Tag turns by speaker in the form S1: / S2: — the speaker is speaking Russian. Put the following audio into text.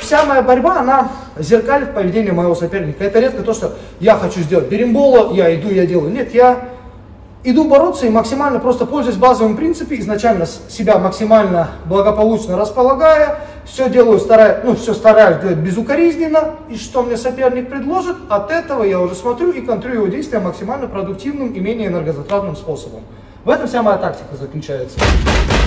S1: вся моя борьба, она зеркалит поведение моего соперника. Это редко то, что я хочу сделать беримбола, я иду, я делаю. Нет, я иду бороться и максимально просто пользуясь базовым принципом, изначально себя максимально благополучно располагая, все делаю, стараюсь делать безукоризненно, и что мне соперник предложит, от этого я уже смотрю и контролирую его действия максимально продуктивным и менее энергозатратным способом. В этом вся моя тактика заключается.